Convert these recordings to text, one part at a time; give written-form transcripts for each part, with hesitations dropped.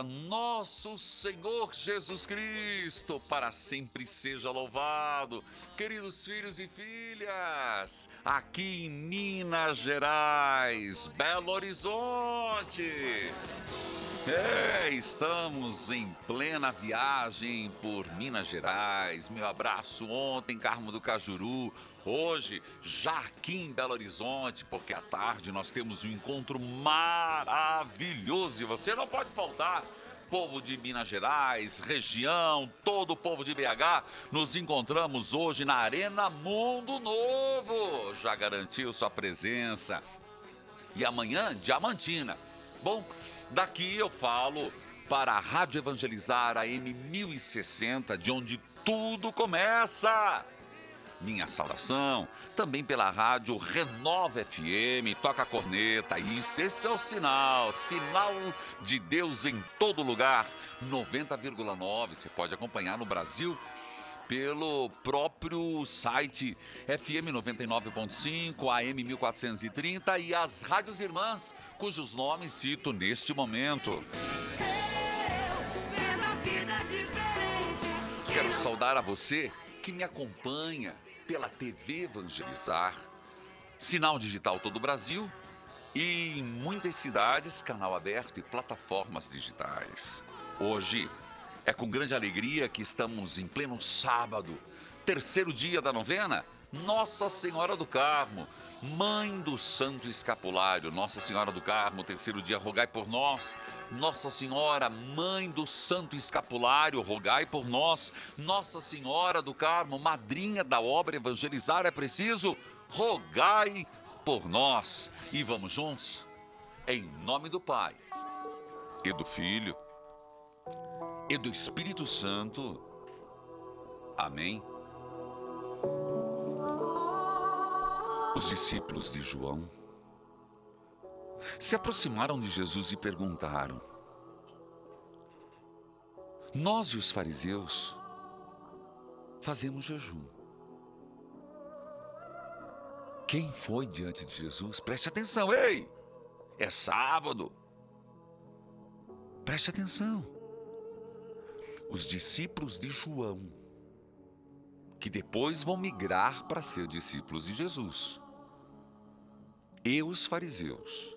seja nosso Senhor Jesus Cristo, para sempre seja louvado. Queridos filhos e filhas, aqui em Minas Gerais, Belo Horizonte. Estamos em plena viagem por Minas Gerais. Meu abraço ontem, Carmo do Cajuru. Hoje, já aqui em Belo Horizonte, porque à tarde nós temos um encontro maravilhoso e você não pode faltar. Povo de Minas Gerais, região, todo o povo de BH, nos encontramos hoje na Arena Mundo Novo. Já garantiu sua presença. E amanhã, Diamantina. Bom, daqui eu falo para a Rádio Evangelizar AM 1060, de onde tudo começa. Minha saudação, também pela rádio Renova FM, toca a corneta, isso, esse é o sinal de Deus em todo lugar, 90,9, você pode acompanhar no Brasil pelo próprio site FM 99.5, AM 1430 e as rádios irmãs, cujos nomes cito neste momento. Quero saudar a você que me acompanha pela TV Evangelizar, sinal digital todo o Brasil e em muitas cidades, canal aberto e plataformas digitais. Hoje é com grande alegria que estamos em pleno sábado, terceiro dia da novena, Nossa Senhora do Carmo, Mãe do Santo Escapulário. Nossa Senhora do Carmo, terceiro dia, rogai por nós. Nossa Senhora, Mãe do Santo Escapulário, rogai por nós. Nossa Senhora do Carmo, madrinha da obra Evangelizar é Preciso, rogai por nós. E vamos juntos? Em nome do Pai, e do Filho, e do Espírito Santo. Amém. Os discípulos de João se aproximaram de Jesus e perguntaram: nós e os fariseus fazemos jejum. Quem foi diante de Jesus? Preste atenção, ei! É sábado. Preste atenção. Os discípulos de João, que depois vão migrar para ser discípulos de Jesus, e os fariseus.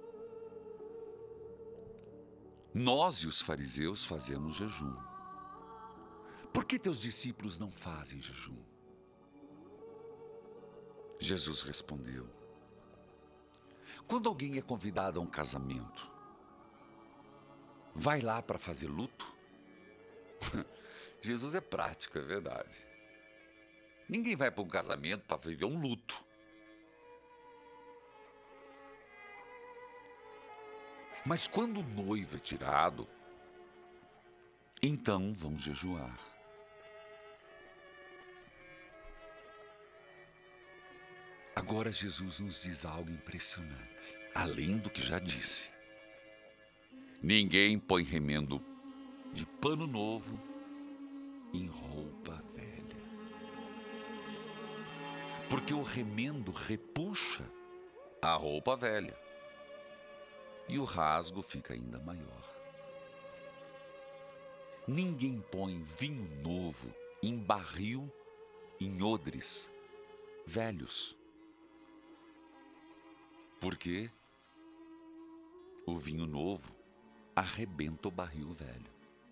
Nós e os fariseus fazemos jejum. Por que teus discípulos não fazem jejum? Jesus respondeu: quando alguém é convidado a um casamento, vai lá para fazer luto? Jesus é prático, é verdade. Ninguém vai para um casamento para viver um luto. Mas quando o noivo é tirado, então vão jejuar. Agora Jesus nos diz algo impressionante, além do que já disse. Ninguém põe remendo de pano novo em roupa velha, porque o remendo repuxa a roupa velha e o rasgo fica ainda maior. Ninguém põe vinho novo em barril, em odres velhos, porque o vinho novo arrebenta o barril velho.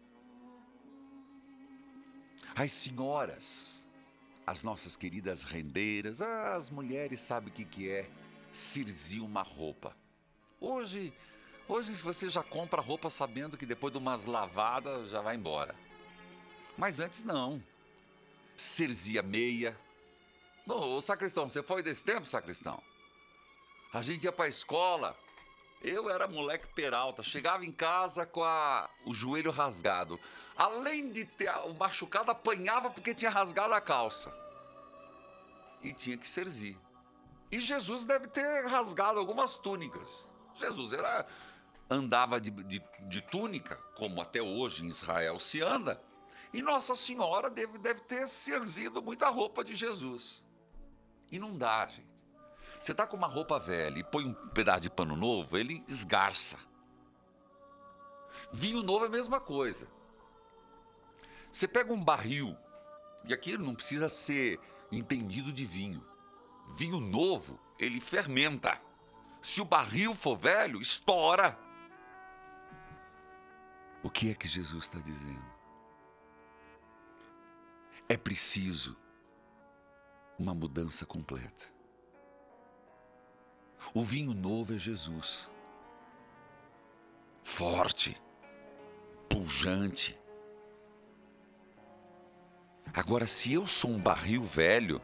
As senhoras, as nossas queridas rendeiras, as mulheres sabem o que é cirzir uma roupa. Hoje você já compra roupa sabendo que depois de umas lavadas já vai embora. Mas antes não. Cirzia meia. Ô, sacristão, você foi desse tempo, sacristão? A gente ia pra escola. Eu era moleque peralta, chegava em casa com o joelho rasgado. Além de ter o machucado, apanhava porque tinha rasgado a calça. E tinha que cerzir. E Jesus deve ter rasgado algumas túnicas. Jesus andava de túnica, como até hoje em Israel se anda. E Nossa Senhora deve ter cerzido muita roupa de Jesus. E não dá, gente. Você tá com uma roupa velha e põe um pedaço de pano novo, ele esgarça. Vinho novo é a mesma coisa. Você pega um barril, e aquilo não precisa ser entendido de vinho. Vinho novo, ele fermenta. Se o barril for velho, estoura. O que é que Jesus está dizendo? É preciso uma mudança completa. O vinho novo é Jesus. Forte, pujante. Agora, se eu sou um barril velho,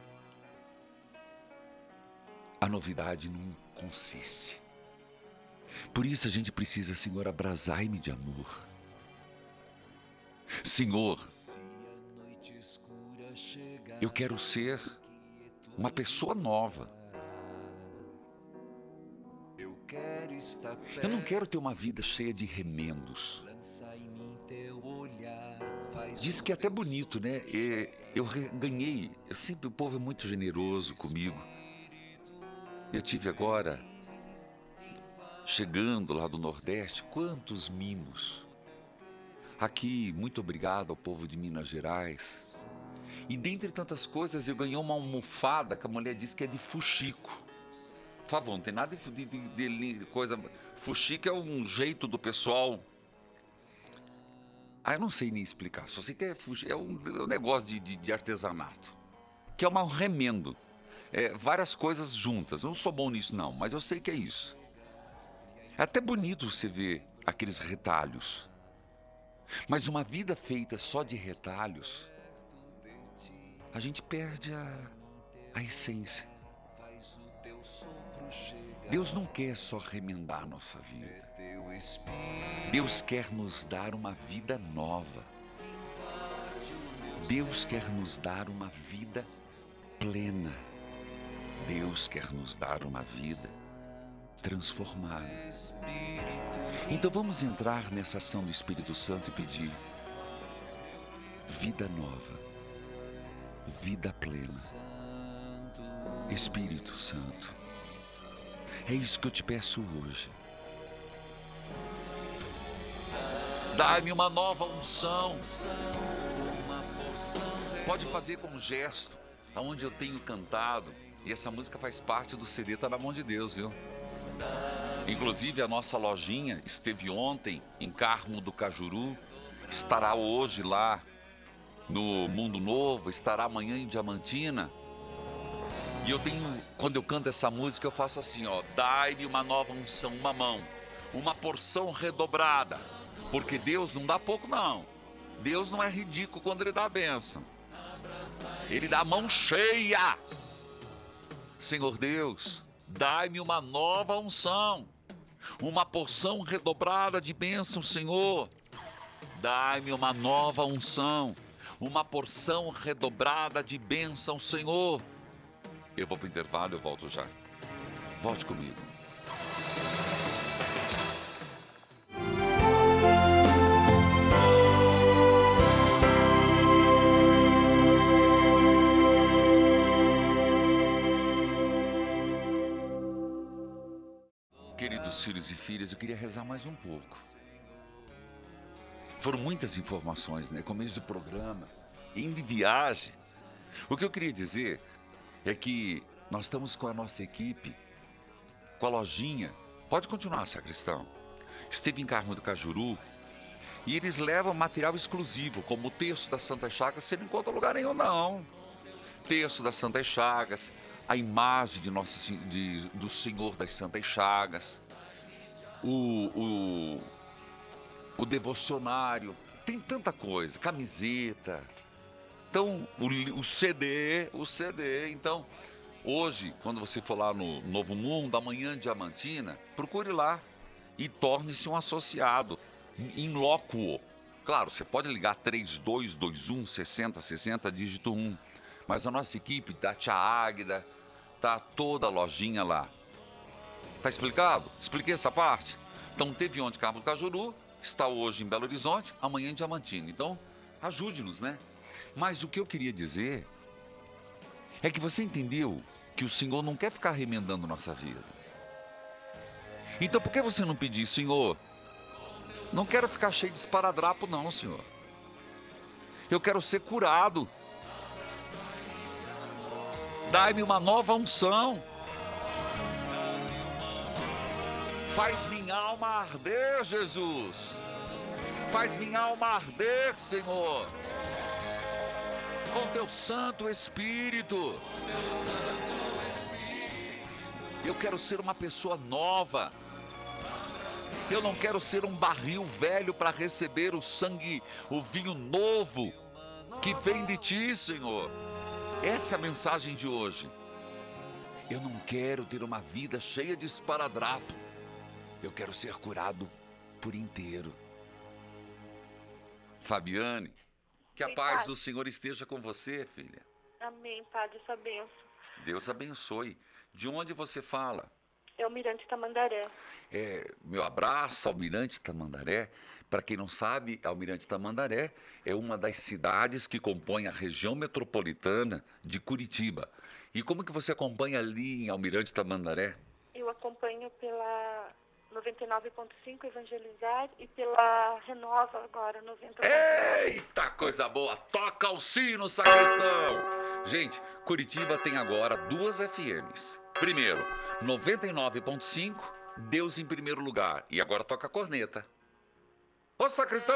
a novidade não consiste. Por isso a gente precisa, Senhor, abrasai-me de amor. Senhor, eu quero ser uma pessoa nova. Eu não quero ter uma vida cheia de remendos. Diz que é até bonito, né? Eu ganhei, o povo é muito generoso comigo. Eu tive agora, chegando lá do Nordeste, quantos mimos. Aqui, muito obrigado ao povo de Minas Gerais. E dentre tantas coisas, eu ganhei uma almofada que a mulher disse que é de fuxico. Por favor, não tem nada de coisa... Fuxico é um jeito do pessoal... eu não sei nem explicar, só sei que é um negócio de artesanato. Que é um remendo. Várias coisas juntas. Eu não sou bom nisso não, mas eu sei que é isso. É até bonito você ver aqueles retalhos. Mas uma vida feita só de retalhos, a gente perde a essência. Deus não quer só remendar a nossa vida. Deus quer nos dar uma vida nova. Deus quer nos dar uma vida plena. Deus quer nos dar uma vida transformada. Então vamos entrar nessa ação do Espírito Santo e pedir vida nova, vida plena. Espírito Santo, é isso que eu te peço hoje. Dá-me uma nova unção. Pode fazer com um gesto, aonde eu tenho cantado. E essa música faz parte do CD, tá na mão de Deus, viu? Inclusive a nossa lojinha esteve ontem em Carmo do Cajuru, estará hoje lá no Mundo Novo, estará amanhã em Diamantina. E eu tenho, quando eu canto essa música, eu faço assim, ó: dai-me uma nova unção, uma mão, uma porção redobrada. Porque Deus não dá pouco, não. Deus não é ridículo quando Ele dá a bênção. Ele dá a mão cheia. Senhor Deus, dai-me uma nova unção, uma porção redobrada de bênção, Senhor. Dai-me uma nova unção, uma porção redobrada de bênção, Senhor. Eu vou para o intervalo, eu volto já. Volte comigo. Queridos filhos e filhas, eu queria rezar mais um pouco. Foram muitas informações, né? Começo de programa, indo de viagem. O que eu queria dizer é que nós estamos com a nossa equipe, com a lojinha. Pode continuar, sacristão. Esteve em Carmo do Cajuru e eles levam material exclusivo, como o terço das Santas Chagas. Você não encontra lugar nenhum, não. Terço das Santas Chagas, a imagem do Senhor das Santas Chagas, o devocionário, tem tanta coisa, camiseta, então o CD, então hoje, quando você for lá no Novo Mundo, amanhã em Diamantina, procure lá e torne-se um associado, in loco. Claro, você pode ligar 3221 6060, dígito 1, mas a nossa equipe da Tia Águida, tá toda a lojinha lá. Tá explicado? Expliquei essa parte? Então teve ontem Carmo do Cajuru, está hoje em Belo Horizonte, amanhã em Diamantina. Então, ajude-nos, né? Mas o que eu queria dizer é que você entendeu que o Senhor não quer ficar remendando nossa vida. Então por que você não pedir: Senhor, Não quero ficar cheio de esparadrapo, não, Senhor. Eu quero ser curado. Dai-me uma nova unção. Faz minha alma arder, Jesus. Faz minha alma arder, Senhor. Com teu Santo Espírito. Eu quero ser uma pessoa nova. Eu não quero ser um barril velho para receber o sangue, o vinho novo que vem de ti, Senhor. Essa é a mensagem de hoje. Eu não quero ter uma vida cheia de esparadrapo. Eu quero ser curado por inteiro. Fabiane, que a Sim, paz padre. do Senhor esteja com você, filha. Amém, Padre, essa benção. Deus abençoe. De onde você fala? É o Mirante Tamandaré. Meu abraço, Almirante Tamandaré. Para quem não sabe, Almirante Tamandaré é uma das cidades que compõe a região metropolitana de Curitiba. E como que você acompanha ali em Almirante Tamandaré? Eu acompanho pela 99.5 Evangelizar e pela Renova agora, 90.9. Eita, coisa boa! Toca o sino, sacristão! Gente, Curitiba tem agora duas FMs. Primeiro, 99.5, Deus em primeiro lugar. E agora toca a corneta. Ô, sacristão!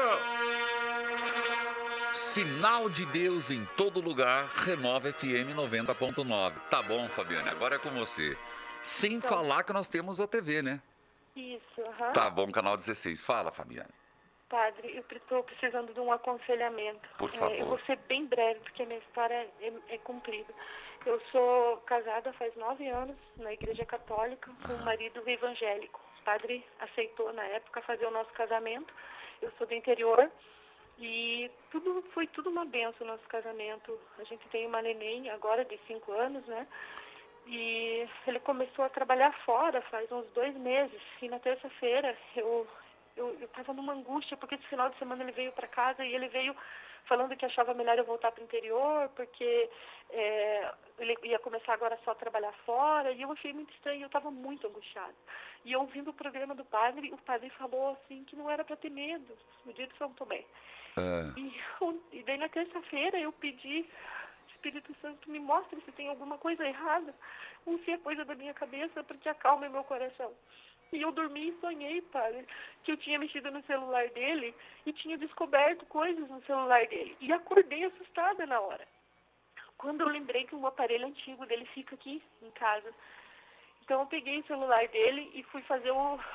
Sinal de Deus em todo lugar, Renova FM 90.9. Tá bom, Fabiane, agora é com você. Sem Então. falar que nós temos a TV, né? Isso, aham. Tá bom, canal 16. Fala, Fabiane. Padre, eu estou precisando de um aconselhamento. Por favor. Eu vou ser bem breve, porque a minha história é comprida. Eu sou casada faz 9 anos na Igreja Católica com um marido evangélico. O padre aceitou, na época, fazer o nosso casamento. Eu sou do interior e foi tudo uma benção o nosso casamento. A gente tem uma neném agora de 5 anos, né? E ele começou a trabalhar fora faz uns 2 meses. E na terça-feira eu estava numa angústia, porque esse final de semana ele veio para casa e ele veio falando que achava melhor eu voltar para o interior, porque ele ia começar agora só a trabalhar fora. E eu achei muito estranho, eu estava muito angustiada. E ouvindo o programa do padre, o padre falou assim que não era para ter medo, no dia de São Tomé. E daí na terça-feira eu pedi: Espírito Santo, me mostre se tem alguma coisa errada, ou se é coisa da minha cabeça, porque acalme meu coração. E eu dormi e sonhei, padre, que eu tinha mexido no celular dele e tinha descoberto coisas no celular dele. E acordei assustada na hora. Quando eu lembrei que o aparelho antigo dele fica aqui em casa. Então eu peguei o celular dele e fui fazer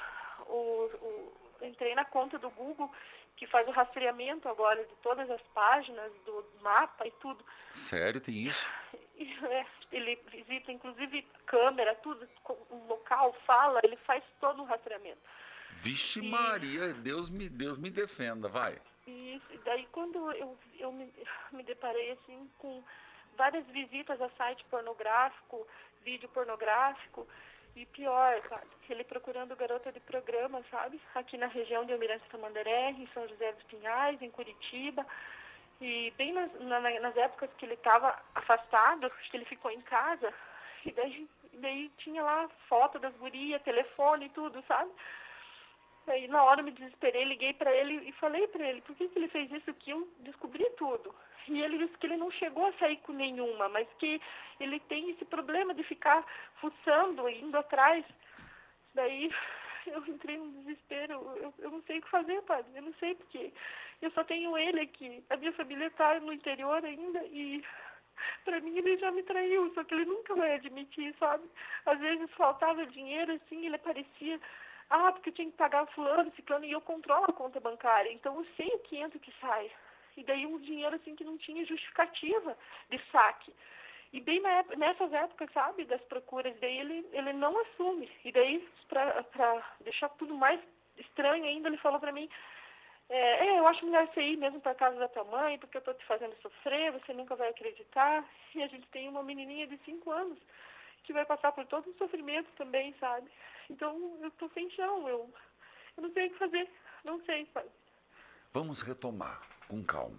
entrei na conta do Google, que faz o rastreamento agora de todas as páginas, do mapa e tudo. Sério, tem isso? Ele visita, inclusive, câmera, tudo, o local, fala, ele faz todo o rastreamento. Vixe Maria, Deus me defenda, vai. E daí quando eu me deparei assim com várias visitas a site pornográfico, vídeo pornográfico, e pior, sabe? Ele procurando garota de programa, sabe? Aqui na região de Almirante Tamandaré, em São José dos Pinhais, em Curitiba. E bem nas épocas que ele estava afastado, acho que ele ficou em casa, e daí tinha lá foto das gurias, telefone e tudo, sabe? Aí na hora eu me desesperei, liguei para ele e falei para ele: por que ele fez isso? Que eu descobri tudo. E ele disse que ele não chegou a sair com nenhuma, mas que ele tem esse problema de ficar fuçando, indo atrás. Daí eu entrei num desespero, eu não sei o que fazer, padre, eu não sei porque eu só tenho ele aqui. A minha família está no interior ainda e para mim ele já me traiu, só que ele nunca vai admitir, sabe? Às vezes faltava dinheiro, assim, ele aparecia: porque eu tinha que pagar fulano, ciclano, e eu controlo a conta bancária, então eu sei o que entra e o que sai. E daí um dinheiro assim que não tinha justificativa de saque. E bem nessas épocas, sabe, das procuras, daí ele não assume. E daí, para deixar tudo mais estranho ainda, ele falou para mim: eu acho melhor você ir mesmo para casa da tua mãe, porque eu tô te fazendo sofrer, você nunca vai acreditar. E a gente tem uma menininha de 5 anos que vai passar por todo um sofrimento também, sabe? Então, eu tô sem chão, eu não sei o que fazer, não sei, sabe? Vamos retomar com calma.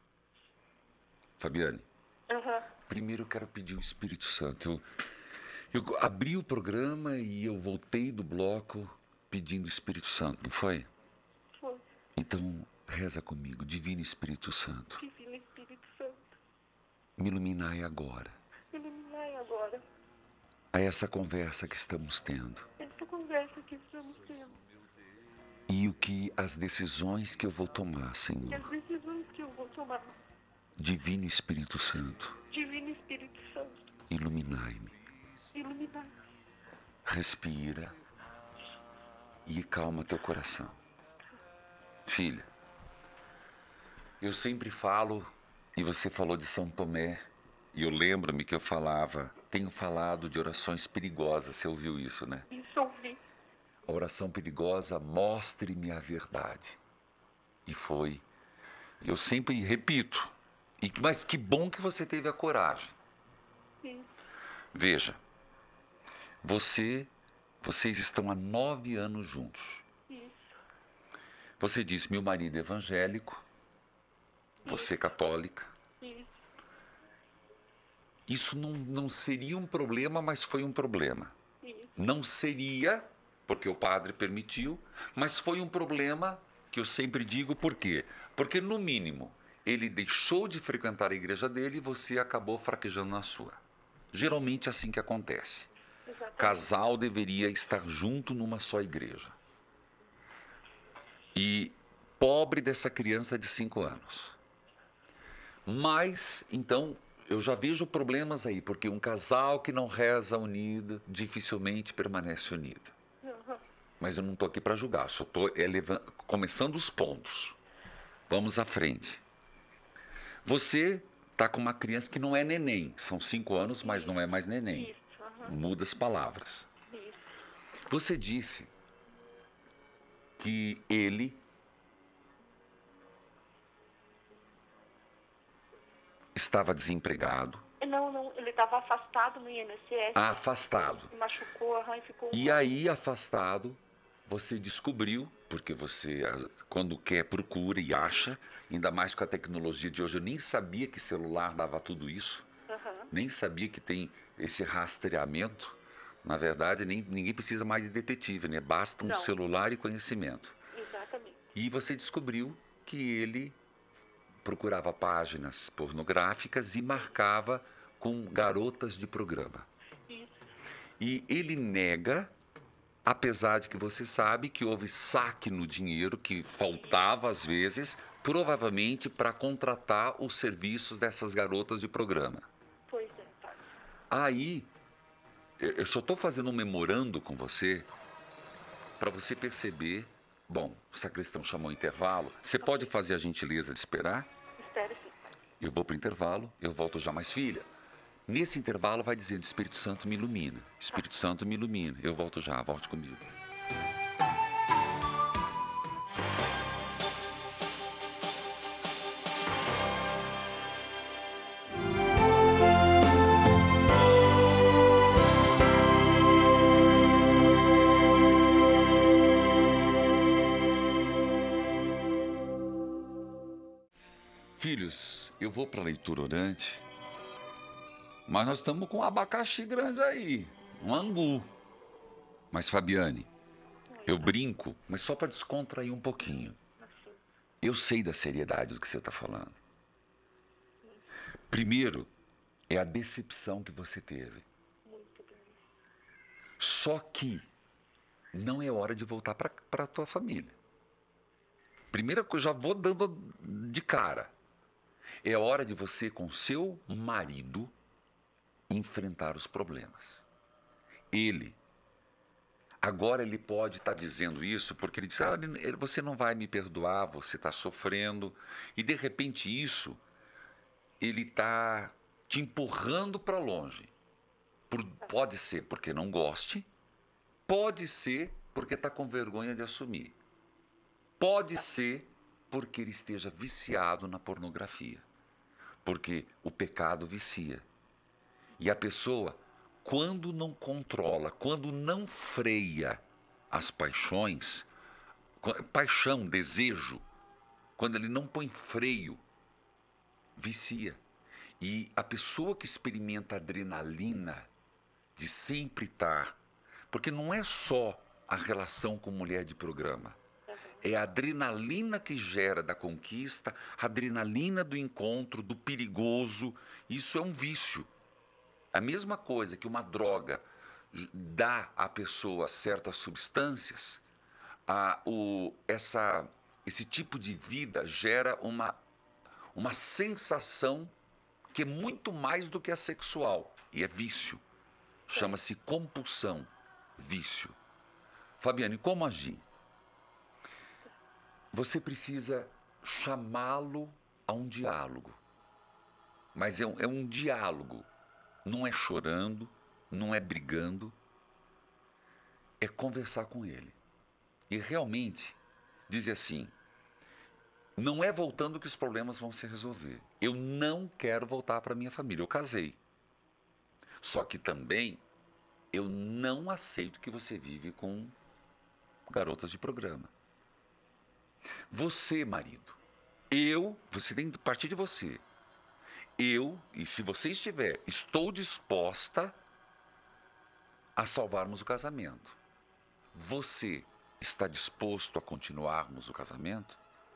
Fabiane, primeiro eu quero pedir o Espírito Santo. Eu abri o programa e eu voltei do bloco pedindo o Espírito Santo, não foi? Foi. Então, reza comigo. Divino Espírito Santo, Divino Espírito Santo, me iluminai agora iluminai agora a essa conversa que estamos tendo essa conversa que estamos tendo e as decisões que eu vou tomar, e as Senhor. decisões que eu vou tomar. Divino Espírito Santo, Divino Espírito Santo, iluminai-me. iluminai. Respira e calma teu coração. Filha, eu sempre falo, e você falou de São Tomé, e eu lembro-me que eu tenho falado de orações perigosas, você ouviu isso, né? Isso ouvi. A oração perigosa, mostre-me a verdade. E foi. Eu sempre repito, mas que bom que você teve a coragem. Sim. Veja, vocês estão há 9 anos juntos. Isso. Você disse, meu marido é evangélico, você é católica. Isso. Isso não seria um problema, mas foi um problema. Isso. Não seria, porque o padre permitiu, mas foi um problema que eu sempre digo, por quê? Porque, no mínimo, ele deixou de frequentar a igreja dele e você acabou fraquejando na sua. Geralmente é assim que acontece. Exatamente. Casal deveria estar junto numa só igreja. E pobre dessa criança de 5 anos. Mas, então, eu já vejo problemas aí, porque um casal que não reza unido dificilmente permanece unido. Uhum. Mas eu não estou aqui para julgar, só estou começando os pontos. Vamos à frente. Você está com uma criança que não é neném, são 5 anos, mas não é mais neném. Isso. Uhum. Muda as palavras. Isso. Você disse que ele estava desempregado. Não, ele estava afastado no INSS. Afastado. Se machucou, e ficou. E aí, afastado, você descobriu, porque você, quando quer, procura e acha, ainda mais com a tecnologia de hoje, eu nem sabia que celular dava tudo isso, Uhum. nem sabia que tem esse rastreamento. Na verdade, ninguém precisa mais de detetive, né? Basta um Não. celular e conhecimento. Exatamente. E você descobriu que ele procurava páginas pornográficas e marcava com garotas de programa. Isso. E ele nega, apesar de que você sabe que houve saque no dinheiro que faltava às vezes, provavelmente para contratar os serviços dessas garotas de programa. Pois é, padre. Aí, eu só estou fazendo um memorando com você para você perceber. Bom, o sacristão chamou o intervalo. Você pode fazer a gentileza de esperar? Espero sim, padre. Eu vou para o intervalo, eu volto já. Mas, filha, nesse intervalo vai dizendo, Espírito Santo me ilumina. Espírito Santo me ilumina. Eu volto já, volte comigo. Filhos, eu vou para a leitura orante, mas nós estamos com um abacaxi grande aí, um angu. Mas, Fabiane, eu brinco, mas só para descontrair um pouquinho. Assim. Eu sei da seriedade do que você está falando. Primeiro, é a decepção que você teve. Muito bem. Só que não é hora de voltar para a tua família. Primeira coisa, já vou dando de cara. É hora de você, com seu marido, enfrentar os problemas. Agora ele pode estar dizendo isso porque ele diz, você não vai me perdoar, você está sofrendo. E de repente isso, ele está te empurrando para longe. Pode ser porque não goste, pode ser porque está com vergonha de assumir. Pode ser porque ele esteja viciado na pornografia. Porque o pecado vicia. E a pessoa, quando não controla, quando não freia as paixões, paixão, desejo, quando ele não põe freio, vicia. E a pessoa que experimenta adrenalina de sempre estar, porque não é só a relação com mulher de programa, É a adrenalina que gera da conquista, a adrenalina do encontro, do perigoso. Isso é um vício. A mesma coisa que uma droga dá à pessoa certas substâncias, esse tipo de vida gera uma sensação que é muito mais do que a sexual. E é vício. Chama-se compulsão, vício. Fabiane, como agir? Você precisa chamá-lo a um diálogo. Mas é um diálogo. Não é chorando, não é brigando. É conversar com ele. E realmente dizer assim, não é voltando que os problemas vão se resolver. Eu não quero voltar para minha família. Eu casei. Só que também eu não aceito que você vive com garotas de programa. Você, marido, você tem que partir de você. E se você estiver, estou disposta a salvarmos o casamento. Você está disposto a continuarmos o casamento?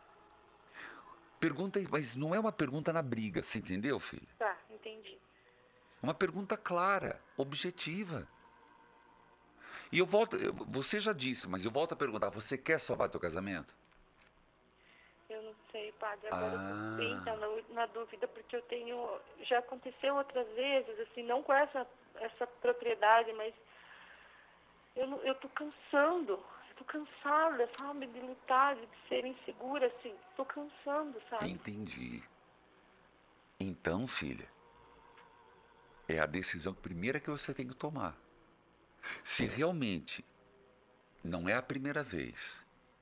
Pergunta, mas não é uma pergunta na briga, você entendeu, filha? Tá, entendi. Uma pergunta clara, objetiva. E você já disse, mas eu volto a perguntar, você quer salvar teu casamento? Eu não sei, padre, agora eu tô bem na dúvida, porque já aconteceu outras vezes, assim, não com essa propriedade, mas eu tô cansando. Tô cansada, sabe, de lutar, de ser insegura, assim. Tô cansando, sabe? Entendi. Então, filha, é a decisão primeira que você tem que tomar. Se realmente não é a primeira vez,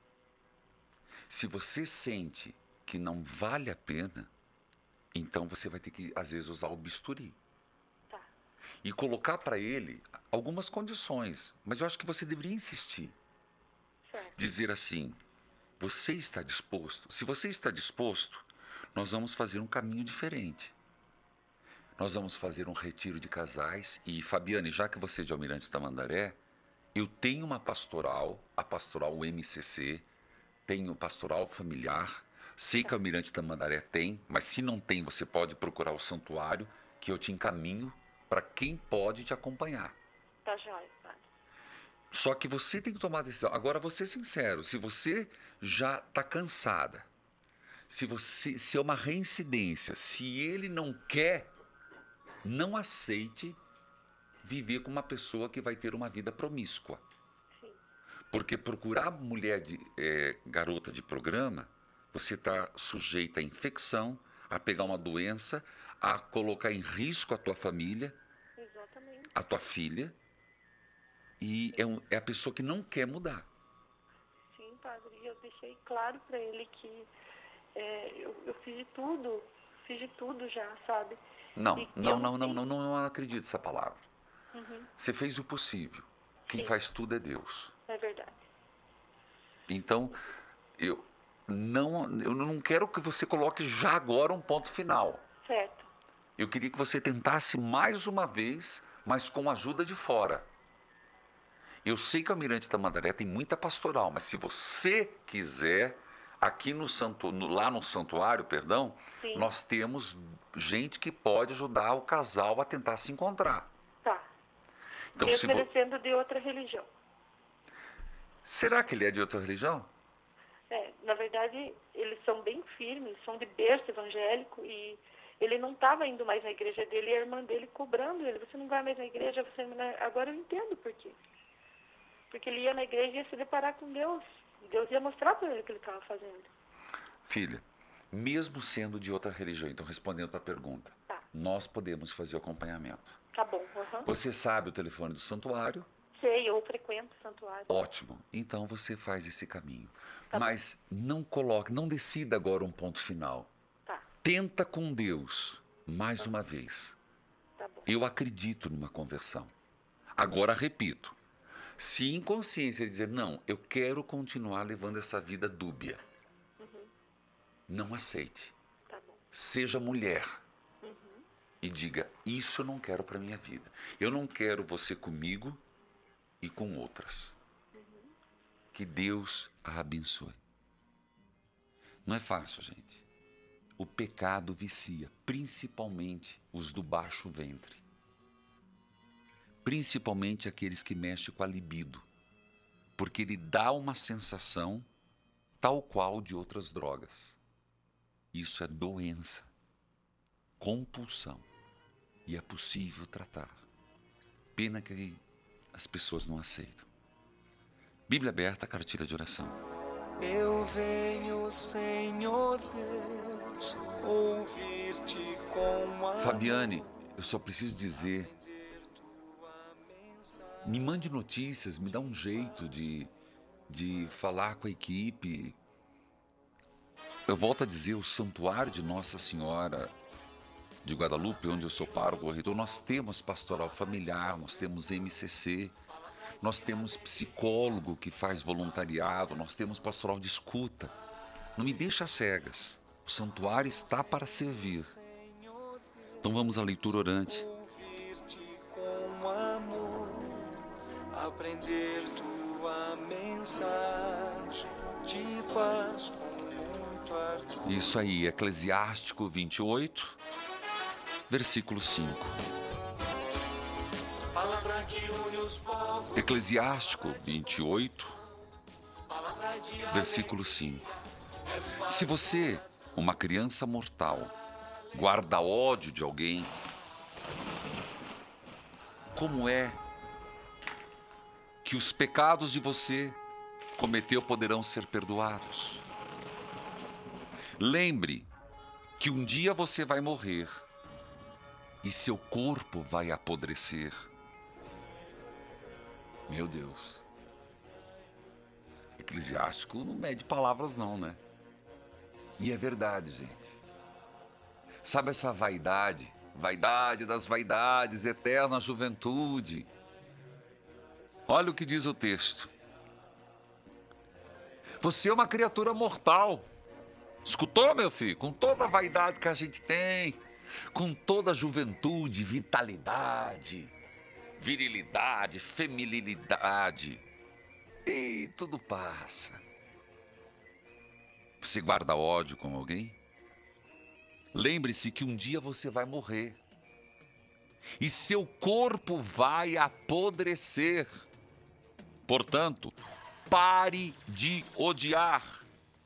se você sente que não vale a pena, então você vai ter que, às vezes, usar o bisturi. Tá. E colocar para ele algumas condições. Mas eu acho que você deveria insistir. Certo. Dizer assim, você está disposto? Se você está disposto, nós vamos fazer um caminho diferente. Nós vamos fazer um retiro de casais. E, Fabiane, já que você é de Almirante Tamandaré, eu tenho uma pastoral, a pastoral MCC, tenho pastoral familiar. Sei que o Almirante Tamandaré tem, mas se não tem, você pode procurar o santuário, que eu te encaminho para quem pode te acompanhar. Tá jóia, padre. Só que você tem que tomar a decisão. Agora, vou ser sincero, se você já está cansada, se é uma reincidência, se ele não quer, não aceite viver com uma pessoa que vai ter uma vida promíscua. Sim. Porque procurar garota de programa, você está sujeita à infecção, a pegar uma doença, a colocar em risco a tua família, Exatamente. a tua filha, e é a pessoa que não quer mudar. Sim, padre, e eu deixei claro para ele que eu fiz de tudo já, sabe? Não acredito nessa palavra. Uhum. Você fez o possível. Quem Sim. faz tudo é Deus. É verdade. Então, eu não quero que você coloque já agora um ponto final. Certo. Eu queria que você tentasse mais uma vez, mas com a ajuda de fora. Eu sei que o Almirante Tamandaré tem muita pastoral, mas se você quiser, aqui lá no santuário, Sim. nós temos gente que pode ajudar o casal a tentar se encontrar. Tá. Então, Me oferecendo de outra religião. Será que ele é de outra religião? Na verdade, eles são bem firmes, são de berço evangélico e ele não estava indo mais na igreja dele e a irmã dele cobrando ele. Você não vai mais na igreja, agora eu entendo por quê. Porque ele ia na igreja e ia se deparar com Deus. Deus ia mostrar para ele o que ele estava fazendo. Filha, mesmo sendo de outra religião, então respondendo a pergunta, Tá. Nós podemos fazer o acompanhamento. Tá bom. Uhum. Você sabe o telefone do santuário? Sei, eu frequento o santuário. Ótimo. Então você faz esse caminho. Tá Mas não decida agora um ponto final. Tá. Tenta com Deus mais uma vez. Tá bom. Eu acredito numa conversão. Agora repito. Se em consciência ele dizer, não, eu quero continuar levando essa vida dúbia, não aceite. Tá bom. Seja mulher. E diga, isso eu não quero para minha vida. Eu não quero você comigo e com outras. Que Deus a abençoe. Não é fácil, gente. O pecado vicia, principalmente os do baixo ventre. Principalmente aqueles que mexem com a libido. Porque ele dá uma sensação tal qual de outras drogas. Isso é doença, compulsão. E é possível tratar. Pena que as pessoas não aceitam. Bíblia aberta, cartilha de oração. Eu venho, Senhor Deus, ouvir-te com a... Fabiane, eu só preciso dizer, me mande notícias, me dá um jeito de falar com a equipe. Eu volto a dizer, o Santuário de Nossa Senhora de Guadalupe, onde eu sou pároco corretor, nós temos pastoral familiar, nós temos MCC, nós temos psicólogo que faz voluntariado, nós temos pastoral de escuta. Não me deixa cegas. O santuário está para servir. Então vamos à leitura orante. Ouvir-te com amor, aprender tua mensagem de paz com muito ardor. Isso aí, Eclesiástico 28, versículo 5. Palavra que une os povos, Eclesiástico 28, versículo 5. Se você, uma criança mortal, guarda ódio de alguém, como é que os pecados de você cometeu poderão ser perdoados? Lembre que um dia você vai morrer e seu corpo vai apodrecer. Meu Deus. Eclesiástico não mede palavras não, né? E é verdade, gente. Sabe essa vaidade? Vaidade das vaidades, eterna juventude. Olha o que diz o texto. Você é uma criatura mortal. Escutou, meu filho? Com toda a vaidade que a gente tem, com toda a juventude, vitalidade, virilidade, feminilidade, e tudo passa. Você guarda ódio com alguém? Lembre-se que um dia você vai morrer e seu corpo vai apodrecer. Portanto, pare de odiar.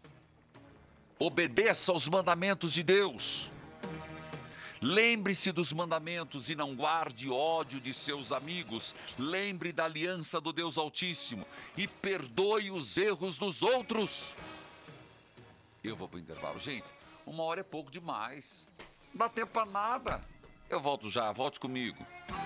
Obedeça aos mandamentos de Deus. Lembre-se dos mandamentos e não guarde ódio de seus amigos. Lembre da aliança do Deus Altíssimo e perdoe os erros dos outros. Eu vou para o intervalo. Gente, 1 hora é pouco demais. Não dá tempo para nada. Eu volto já, volte comigo.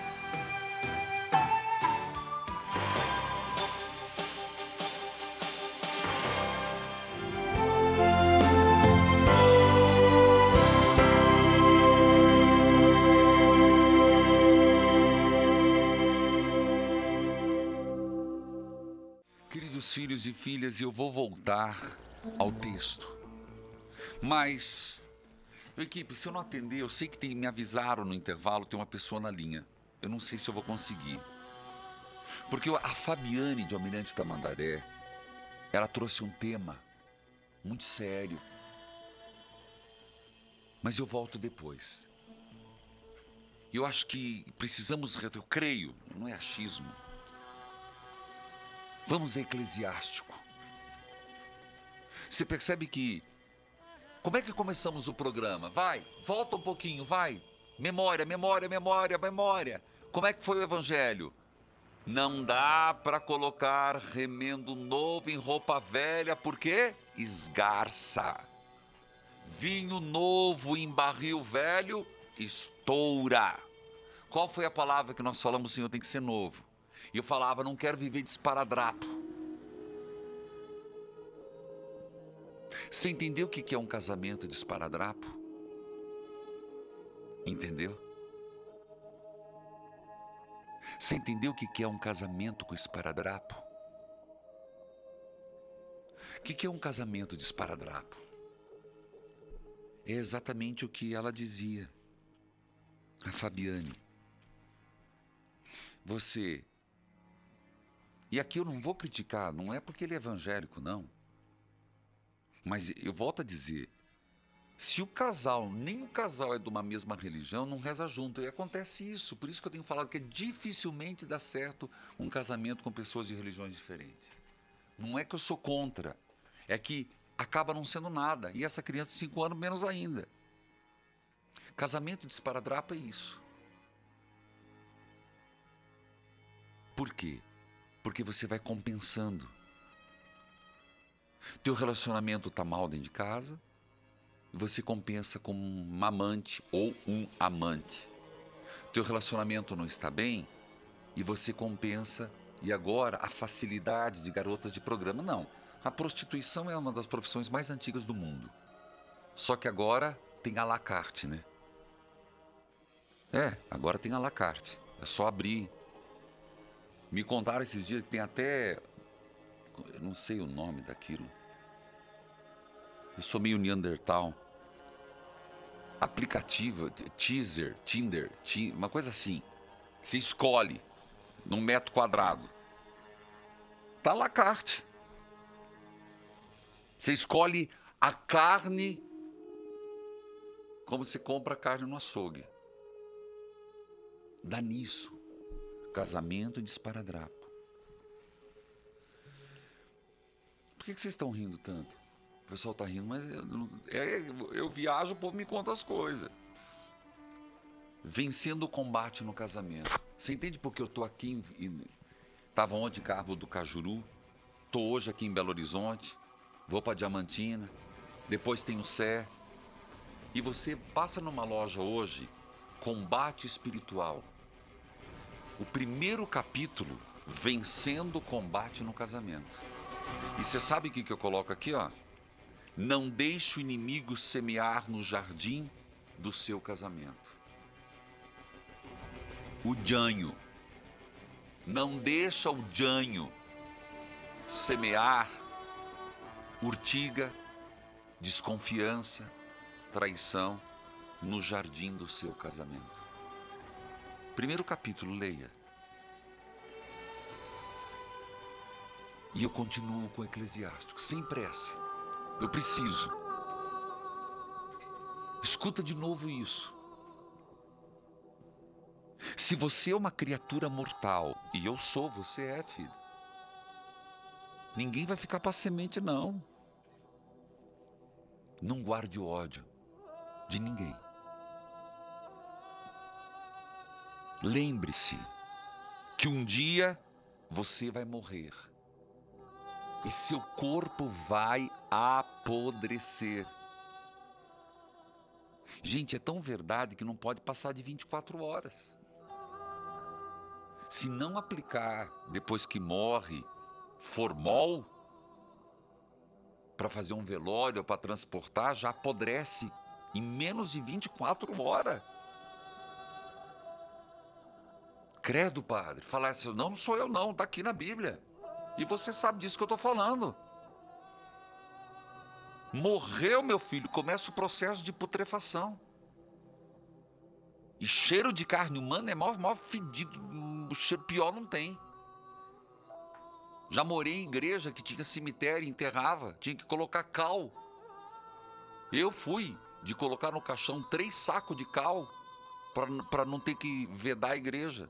Queridos filhos e filhas, eu vou voltar ao texto. Mas, equipe, se eu não atender, eu sei que me avisaram no intervalo, tem uma pessoa na linha. Eu não sei se eu vou conseguir. Porque a Fabiane de Almirante Tamandaré, ela trouxe um tema muito sério. Mas eu volto depois. Eu acho que precisamos, eu creio, não é achismo. Vamos a Eclesiástico. Você percebe que... Como é que começamos o programa? Vai, volta um pouquinho, vai. Memória, memória, memória, memória. Como é que foi o evangelho? Não dá para colocar remendo novo em roupa velha, por quê? Esgarça. Vinho novo em barril velho, estoura. Qual foi a palavra que nós falamos, Senhor, tem que ser novo? E eu falava, não quero viver de esparadrapo. Você entendeu o que é um casamento de esparadrapo? Entendeu? Você entendeu o que é um casamento com esparadrapo? O que é um casamento de esparadrapo? É exatamente o que ela dizia, a Fabiane. Você... E aqui eu não vou criticar, não é porque ele é evangélico, não. Mas eu volto a dizer, se o casal, nem o casal é de uma mesma religião, não reza junto. E acontece isso. Por isso que eu tenho falado que dificilmente dá certo um casamento com pessoas de religiões diferentes. Não é que eu sou contra, é que acaba não sendo nada. E essa criança de 5 anos, menos ainda. Casamento de esparadrapo é isso. Por quê? Porque você vai compensando. Teu relacionamento está mal dentro de casa, e você compensa com uma amante ou um amante. Teu relacionamento não está bem, e você compensa, e agora a facilidade de garotas de programa. Não, a prostituição é uma das profissões mais antigas do mundo. Só que agora tem à la carte, né? Agora tem à la carte. É só abrir. Me contaram esses dias que tem até... Eu não sei o nome daquilo. Eu sou meio Neandertal. Aplicativo, teaser, Tinder, uma coisa assim. Você escolhe num metro quadrado. Tá à la carte. Você escolhe a carne como você compra carne no açougue. Dá nisso. Casamento de esparadrapo. Por que vocês estão rindo tanto? O pessoal está rindo, mas eu viajo, o povo me conta as coisas. Vencendo o combate no casamento. Você entende por que eu estou aqui? Estava ontem em Cabo do Cajuru, estou hoje aqui em Belo Horizonte, vou para Diamantina, depois tem o Sé. E você passa numa loja hoje, combate espiritual. O primeiro capítulo, vencendo o combate no casamento. E você sabe o que eu coloco aqui, ó? Não deixe o inimigo semear no jardim do seu casamento. O janho. Não deixa o janho semear urtiga, desconfiança, traição no jardim do seu casamento. Primeiro capítulo, leia. E eu continuo com o Eclesiástico, sem pressa. Eu preciso. Escuta de novo isso. Se você é uma criatura mortal, e eu sou, você é, filho. Ninguém vai ficar para semente, não. Não guarde ódio de ninguém. Lembre-se que um dia você vai morrer. E seu corpo vai apodrecer. Gente, é tão verdade que não pode passar de 24 horas. Se não aplicar, depois que morre, formol, para fazer um velório, para transportar, já apodrece em menos de 24 horas. Credo, padre, falar assim, não sou eu não, está aqui na Bíblia. E você sabe disso que eu estou falando. Morreu, meu filho, começa o processo de putrefação. E cheiro de carne humana é maior fedido, cheiro pior não tem. Já morei em igreja que tinha cemitério, enterrava, tinha que colocar cal. Eu fui de colocar no caixão 3 sacos de cal para não ter que vedar a igreja.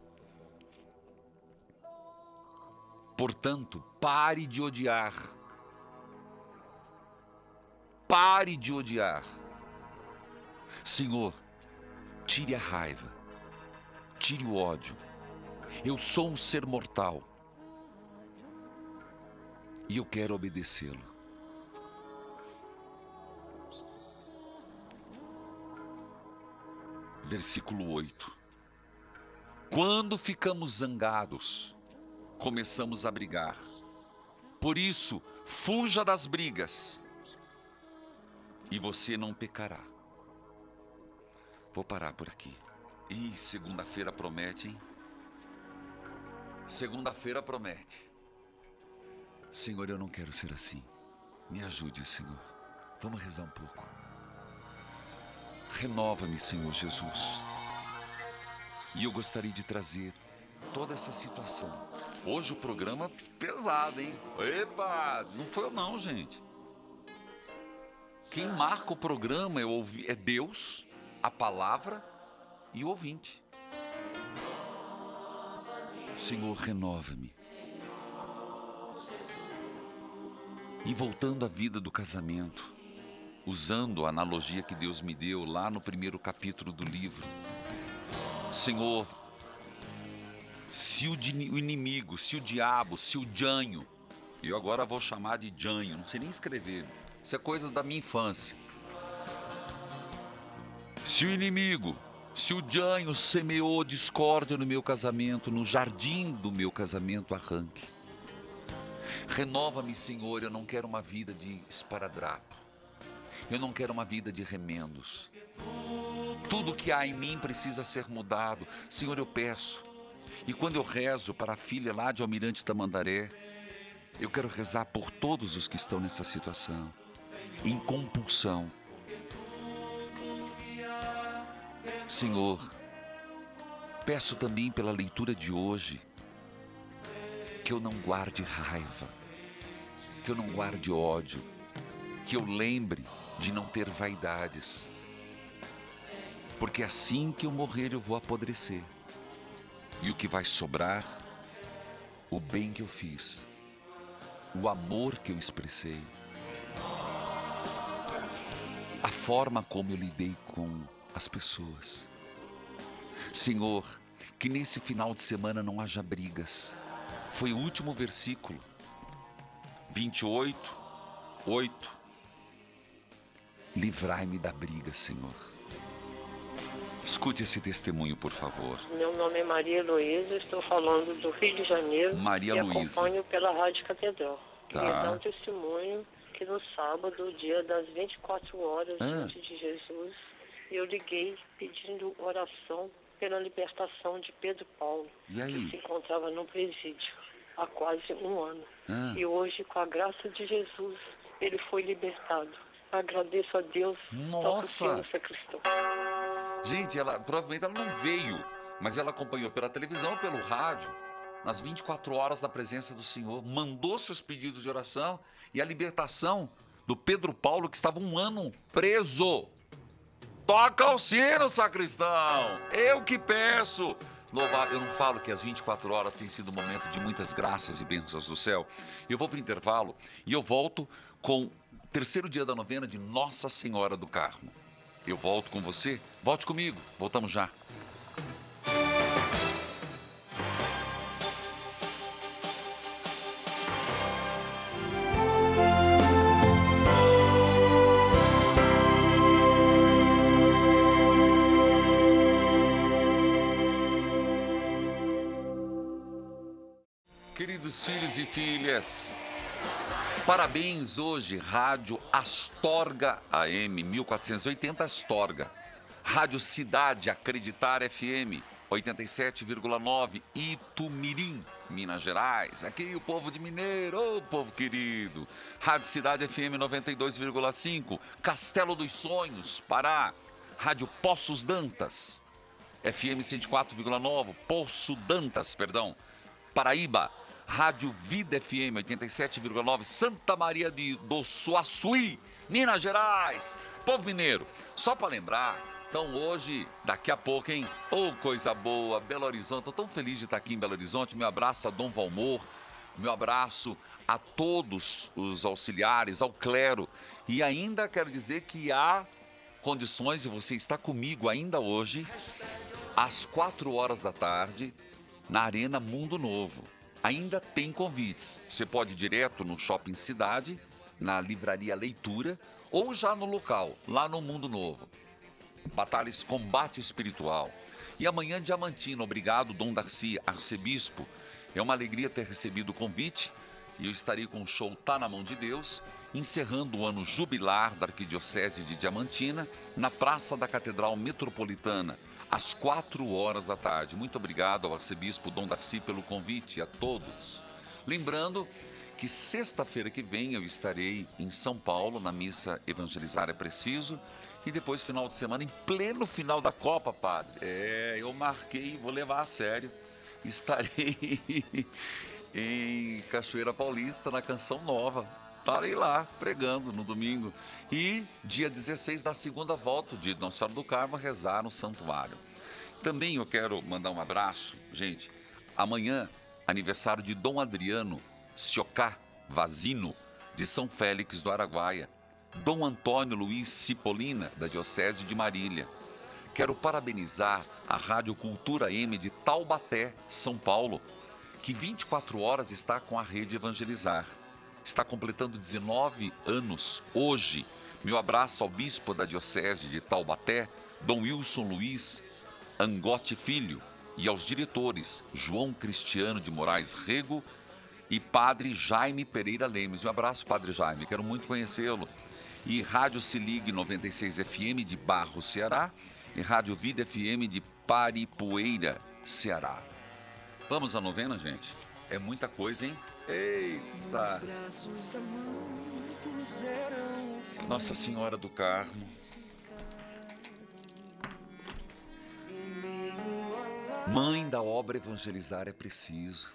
Portanto, pare de odiar. Pare de odiar. Senhor, tire a raiva. Tire o ódio. Eu sou um ser mortal. E eu quero obedecê-lo. Versículo 8. Quando ficamos zangados, começamos a brigar. Por isso, fuja das brigas, e você não pecará. Vou parar por aqui. Ih, segunda-feira promete, hein? Segunda-feira promete. Senhor, eu não quero ser assim. Me ajude, Senhor. Vamos rezar um pouco. Renova-me, Senhor Jesus. E eu gostaria de trazer toda essa situação. Hoje o programa pesado, hein? Epa, não foi eu não, gente. Quem marca o programa é Deus, a palavra e o ouvinte. Senhor, renova-me. E voltando à vida do casamento, usando a analogia que Deus me deu lá no primeiro capítulo do livro. Senhor, se o inimigo, se o diabo, se o Janho, eu agora vou chamar de Janho, não sei nem escrever, isso é coisa da minha infância. Se o inimigo, se o Janho semeou discórdia no meu casamento, no jardim do meu casamento, arranque. Renova-me, Senhor, eu não quero uma vida de esparadrapo. Eu não quero uma vida de remendos. Tudo que há em mim precisa ser mudado. Senhor, eu peço. E quando eu rezo para a filha lá de Almirante Tamandaré, eu quero rezar por todos os que estão nessa situação, em compulsão. Senhor, peço também pela leitura de hoje, que eu não guarde raiva, que eu não guarde ódio, que eu lembre de não ter vaidades, porque assim que eu morrer eu vou apodrecer, e o que vai sobrar, o bem que eu fiz, o amor que eu expressei, a forma como eu lidei com as pessoas. Senhor, que nesse final de semana não haja brigas. Foi o último versículo, 28, 8. Livrai-me da briga, Senhor. Escute esse testemunho, por favor. Meu nome é Maria Luísa, estou falando do Rio de Janeiro. Maria e Luísa. Acompanho pela Rádio Catedral. Tá. Queria dar um testemunho que no sábado, dia das 24 horas, diante de Jesus, eu liguei pedindo oração pela libertação de Pedro Paulo, que se encontrava no presídio há quase um ano. E hoje, com a graça de Jesus, ele foi libertado. Agradeço a Deus. Nossa! Sacristão. Gente, provavelmente ela não veio, mas ela acompanhou pela televisão, pelo rádio, nas 24 horas da presença do Senhor, mandou seus pedidos de oração e a libertação do Pedro Paulo, que estava um ano preso. Toca o sino, sacristão! Eu que peço! Louvar, eu não falo que as 24 horas têm sido um momento de muitas graças e bênçãos do céu. Eu vou para o intervalo e eu volto com o terceiro dia da novena de Nossa Senhora do Carmo. Eu volto com você, volte comigo, voltamos já. Queridos filhos e filhas, parabéns hoje, Rádio Astorga AM 1480 Astorga, Rádio Cidade Acreditar FM 87,9 Itumirim, Minas Gerais, aqui o povo de Mineiro, ô povo querido, Rádio Cidade FM 92,5 Castelo dos Sonhos, Pará, Rádio Poços Dantas FM 104,9 Poço Dantas, Paraíba, Rádio Vida FM 87,9 Santa Maria do Suaçuí, Minas Gerais. Povo mineiro, só para lembrar, então hoje, daqui a pouco, hein? Ô, coisa boa, Belo Horizonte, tô tão feliz de estar aqui em Belo Horizonte. Meu abraço a Dom Valmor, meu abraço a todos os auxiliares, ao clero. E ainda quero dizer que há condições de você estar comigo ainda hoje, às 4 horas da tarde, na Arena Mundo Novo. Ainda tem convites. Você pode ir direto no Shopping Cidade, na Livraria Leitura, ou já no local, lá no Mundo Novo. Batalhas, combate espiritual. E amanhã, Diamantina. Obrigado, Dom Darcy, arcebispo. É uma alegria ter recebido o convite. E eu estarei com o show Tá na Mão de Deus, encerrando o ano jubilar da Arquidiocese de Diamantina, na Praça da Catedral Metropolitana, às 4 horas da tarde. Muito obrigado ao arcebispo Dom Darcy pelo convite, a todos. Lembrando que sexta-feira que vem eu estarei em São Paulo, na missa Evangelizar é Preciso, e depois, final de semana, em pleno final da Copa, padre. Eu marquei, vou levar a sério, estarei em Cachoeira Paulista, na Canção Nova, Estarei lá pregando no domingo. E dia 16 da segunda volta, o dia de Nossa Senhora do Carmo, rezar no santuário. Também eu quero mandar um abraço, gente. Amanhã, aniversário de Dom Adriano Siocá Vazino, de São Félix do Araguaia. Dom Antônio Luiz Cipolina, da Diocese de Marília. Quero parabenizar a Rádio Cultura M de Taubaté, São Paulo, que 24 horas está com a Rede Evangelizar. Está completando 19 anos hoje. Meu abraço ao bispo da Diocese de Taubaté, Dom Wilson Luiz Angote Filho, e aos diretores João Cristiano de Moraes Rego e Padre Jaime Pereira Lemes. Um abraço, Padre Jaime, quero muito conhecê-lo. E Rádio Se Ligue 96 FM de Barro, Ceará, e Rádio Vida FM de Paripueira, Ceará. Vamos à novena, gente? É muita coisa, hein? Eita! Nossa Senhora do Carmo. Mãe da obra Evangelizar é Preciso.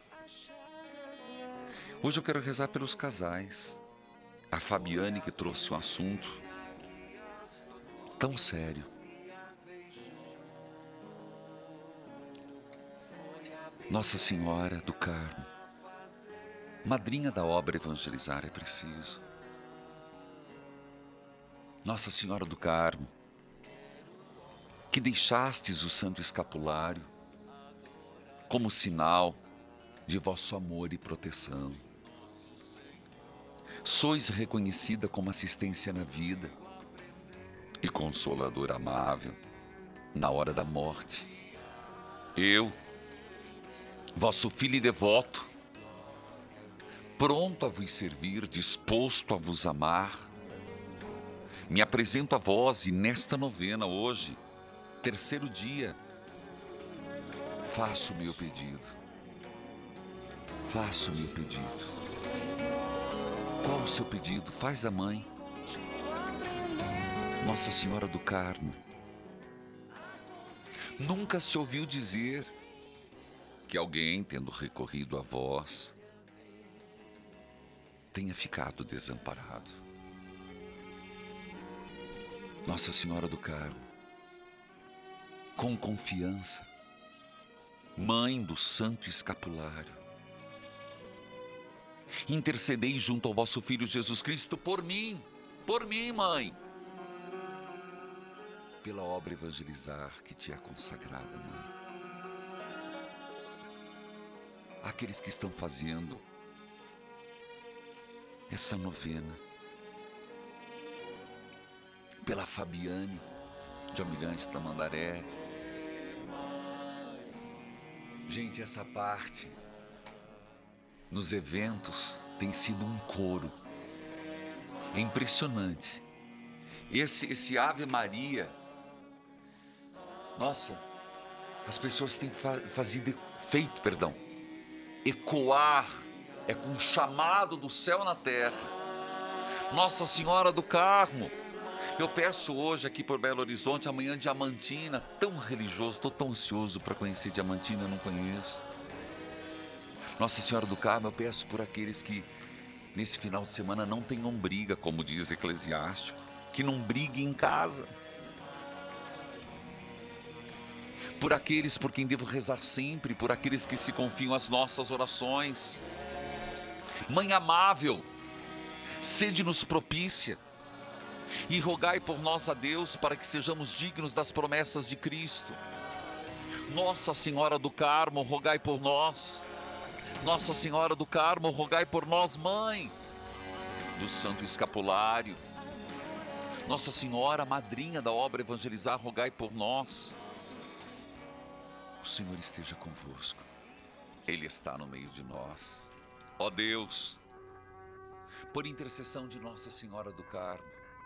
Hoje eu quero rezar pelos casais. A Fabiane, que trouxe um assunto tão sério. Nossa Senhora do Carmo, madrinha da obra Evangelizar é Preciso. Nossa Senhora do Carmo, que deixastes o Santo Escapulário como sinal de vosso amor e proteção. Sois reconhecida como assistência na vida e consoladora amável na hora da morte. Eu, vosso filho e devoto, pronto a vos servir, disposto a vos amar, me apresento a vós e nesta novena hoje, terceiro dia, faço o meu pedido. Faço o meu pedido. Qual o seu pedido? Faz a mãe. Nossa Senhora do Carmo. Nunca se ouviu dizer que alguém, tendo recorrido a vós, tenha ficado desamparado. Nossa Senhora do Carmo, com confiança, Mãe do Santo Escapulário, intercedei junto ao vosso Filho Jesus Cristo por mim, Mãe, pela obra Evangelizar que te é consagrada, Mãe. Aqueles que estão fazendo essa novena, pela Fabiane, de Almirante Tamandaré. Gente, essa parte nos eventos tem sido um coro. É impressionante. Esse Ave Maria, nossa, as pessoas têm feito, ecoar, é com um chamado do céu na terra. Nossa Senhora do Carmo, eu peço hoje aqui por Belo Horizonte, amanhã Diamantina, tão religioso, estou tão ansioso para conhecer Diamantina, eu não conheço. Nossa Senhora do Carmo, eu peço por aqueles que nesse final de semana não tenham briga, como diz Eclesiástico, que não briguem em casa. Por aqueles por quem devo rezar sempre, por aqueles que se confiam às nossas orações. Mãe amável, sede-nos propícia e rogai por nós a Deus para que sejamos dignos das promessas de Cristo. Nossa Senhora do Carmo, rogai por nós. Nossa Senhora do Carmo, rogai por nós, Mãe do Santo Escapulário. Nossa Senhora, madrinha da obra Evangelizar, rogai por nós. O Senhor esteja convosco. Ele está no meio de nós. Ó Deus, por intercessão de Nossa Senhora do Carmo,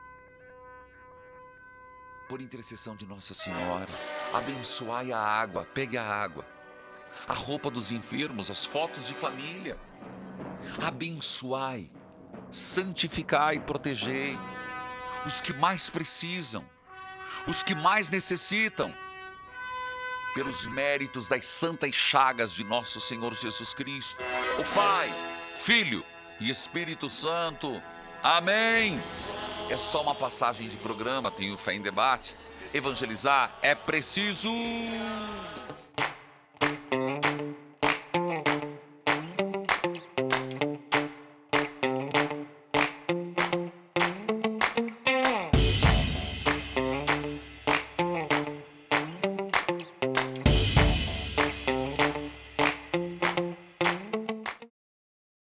por intercessão de Nossa Senhora, abençoai a água, pegue a água, a roupa dos enfermos, as fotos de família. Abençoai, santificai e protegei os que mais precisam, os que mais necessitam, pelos méritos das santas chagas de nosso Senhor Jesus Cristo, o Pai, Filho e Espírito Santo. Amém. É só uma passagem de programa, tem o Fé em Debate. Evangelizar é preciso.